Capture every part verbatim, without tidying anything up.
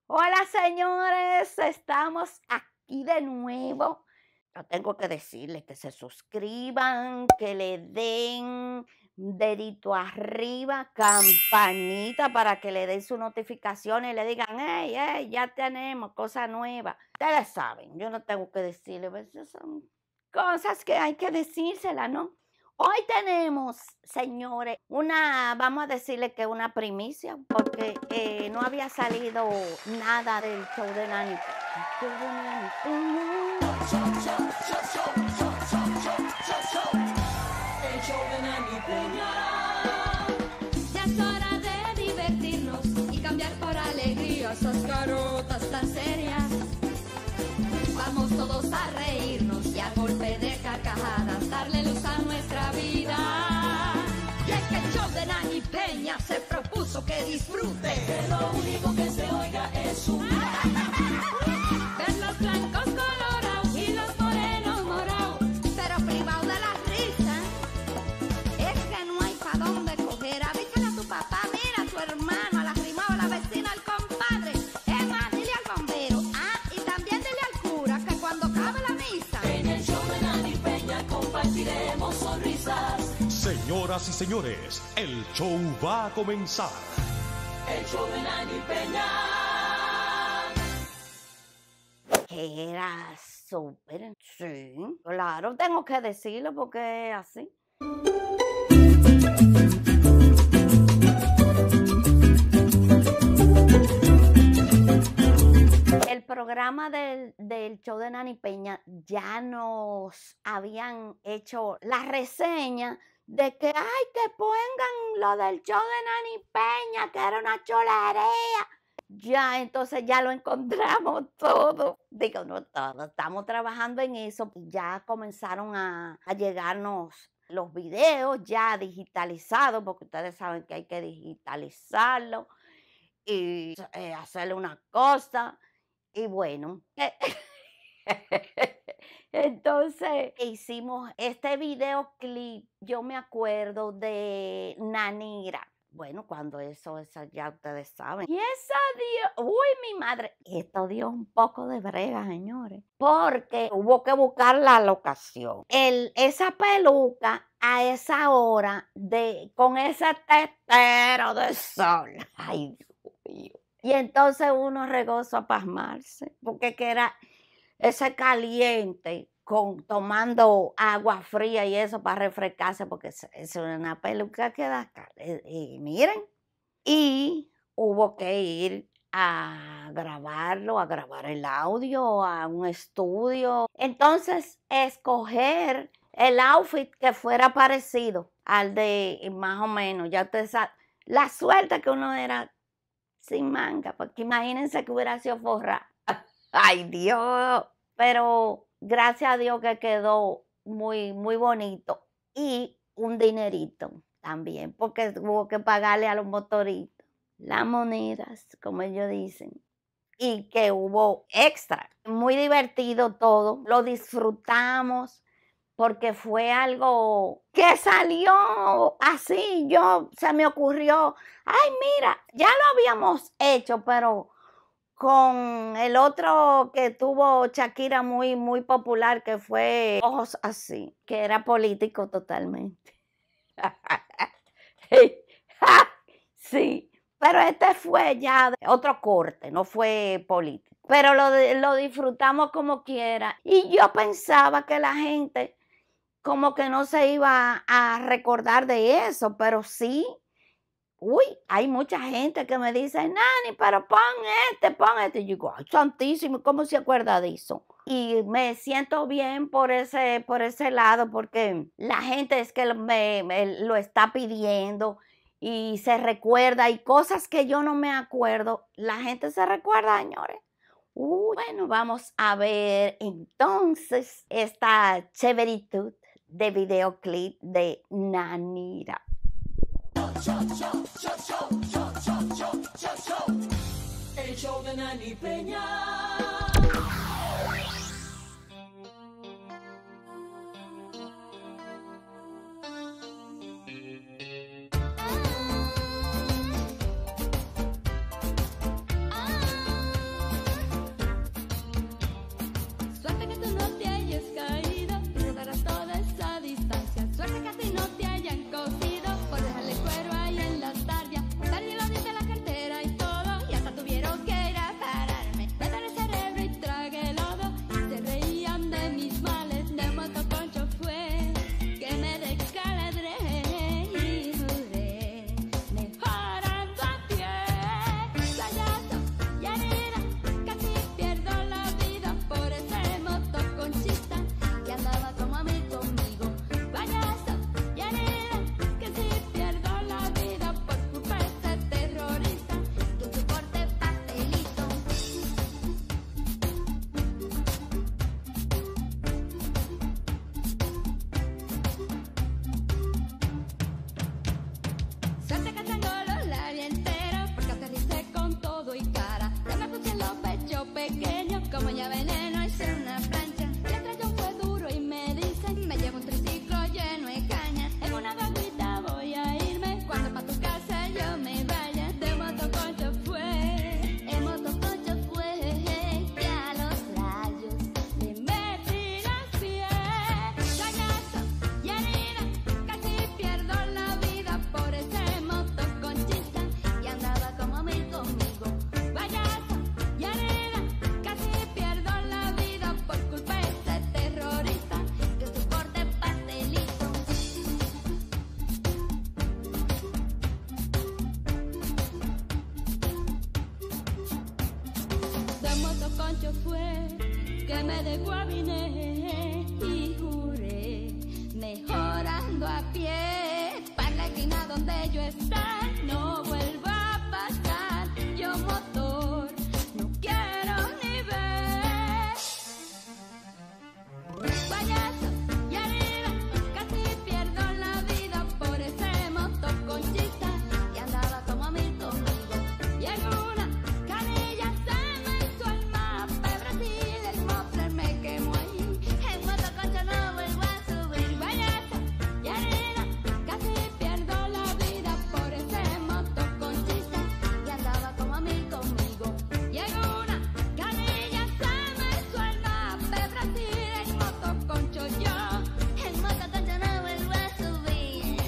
Hola señores, estamos aquí de nuevo. Yo tengo que decirles que se suscriban, que le den dedito arriba, campanita para que le den su notificación y le digan, hey, hey, ya tenemos cosa nueva. Ustedes saben, yo no tengo que decirles, pues, son cosas que hay que decírselas, ¿no? Hoy tenemos, señores, una, vamos a decirle que una primicia, porque eh, no había salido nada del show de Nani. El show de Nani. El show de Nani Peña. Ya es hora de divertirnos y cambiar por alegría esas carotas tan serias. Vamos todos a reírnos y a golpe de carcajadas darle luz a nuestra vida. Y es que el show de Nani Peña se propuso que disfrute. Que lo único que se oiga es su Ver los blancos colorados y los morenos morados, pero privados de la risa. Es que no hay pa' dónde coger. Avísale a tu papá, mira a tu hermano, a la prima o a la vecina, al compadre. Es más, dile al bombero. Ah, y también dile al cura que cuando acabe la misa. En el show de Nani Peña compartiremos sonrisas. Señoras y señores, el show va a comenzar. El show de Nani Peña. Que era súper, sí, claro, tengo que decirlo porque es así. El programa del, del show de Nani Peña ya nos habían hecho la reseña de que, ay, que pongan lo del show de Nani Peña, que era una cholería. Ya, entonces ya lo encontramos todo. Digo, no todo, estamos trabajando en eso. Ya comenzaron a, a llegarnos los videos ya digitalizados, porque ustedes saben que hay que digitalizarlo y eh, hacerle una cosa. Y bueno, entonces hicimos este videoclip, yo me acuerdo de Nanira. Bueno, cuando eso, eso ya ustedes saben. Y esa dio, uy, mi madre, esto dio un poco de brega, señores, porque hubo que buscar la locación. El, esa peluca a esa hora, de, con ese tetero de sol. Ay, Dios mío. Y entonces uno regozó a pasmarse, porque que era ese caliente, con, tomando agua fría y eso para refrescarse, porque es, es una peluca que da cal- y, y miren, y hubo que ir a grabarlo, a grabar el audio, a un estudio. Entonces, escoger el outfit que fuera parecido al de más o menos, ya ustedes saben, la suerte que uno era sin manga, porque imagínense que hubiera sido forrada. Ay, Dios. Pero gracias a Dios que quedó muy, muy bonito. Y un dinerito también, porque hubo que pagarle a los motoristas las monedas, como ellos dicen. Y que hubo extra. Muy divertido todo. Lo disfrutamos porque fue algo que salió así. Yo, se me ocurrió, ay, mira, ya lo habíamos hecho, pero con el otro que tuvo Shakira muy, muy popular, que fue Ojos Así, que era político totalmente. Sí, pero este fue ya otro corte, no fue político. Pero lo, lo disfrutamos como quiera. Y yo pensaba que la gente como que no se iba a recordar de eso, pero sí. Uy, hay mucha gente que me dice, Nani, pero pon este, pon este. Y yo digo, ay, santísimo, ¿cómo se acuerda de eso? Y me siento bien por ese, por ese lado, porque la gente es que me, me lo está pidiendo y se recuerda. Y cosas que yo no me acuerdo, la gente se recuerda, señores. Uy, bueno, vamos a ver entonces esta chéveritud de videoclip de Nanira. El show de Nani Peña. motoconcho fue que me dejó a Vine y juré, mejorando a pie, para la esquina donde yo está, no vuelvo a pasar, yo motor, no quiero ni ver. Payaso, y arriba, casi pierdo la vida por ese motoconchista, y andaba como a mil conmigo, y en una canilla se me hizo el mapa de Brasil, el mofler me quemó ahí, en motoconcho no vuelvo a subir. Payaso, y arriba, casi pierdo la vida por ese motoconchista, y andaba como a mil conmigo, y en una canilla se me hizo el mapa de Brasil, el motoconcho yo, en motoconcho no vuelvo a subir.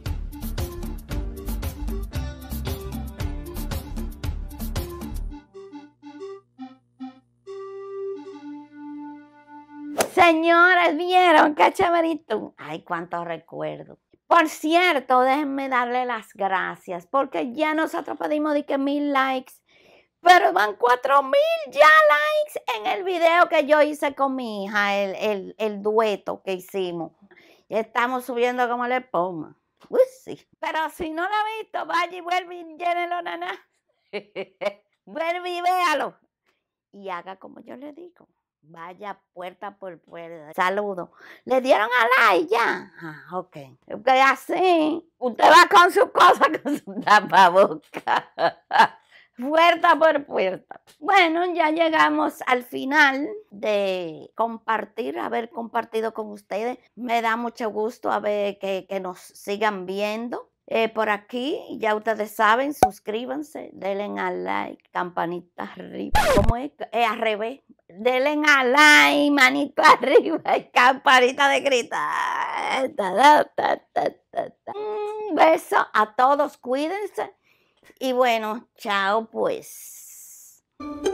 Señores, ¿vieron qué chéverito? Ay, cuántos recuerdos. Por cierto, déjenme darle las gracias, porque ya nosotros pedimos de que mil likes, pero van cuatro mil ya likes en el video que yo hice con mi hija, el, el, el dueto que hicimos. Ya estamos subiendo como la espuma. Uy, sí. Pero si no lo ha visto, vaya y vuelve y llénelo, nana. Vuelve y véalo. Y haga como yo le digo. Vaya puerta por puerta. Saludos. ¿Le dieron a like ya? Ah, ok. Porque así, usted va con su cosa, con su tapaboca. Puerta por puerta. Bueno, ya llegamos al final de compartir, haber compartido con ustedes. Me da mucho gusto a ver que, que nos sigan viendo. Eh, por aquí, ya ustedes saben, suscríbanse, denle a like, campanita arriba. ¿Cómo es? Eh, al revés. Denle a like, manito arriba y campanita de gritar. Ta, ta, ta, ta, ta. Un beso a todos, cuídense. Y bueno, chao pues.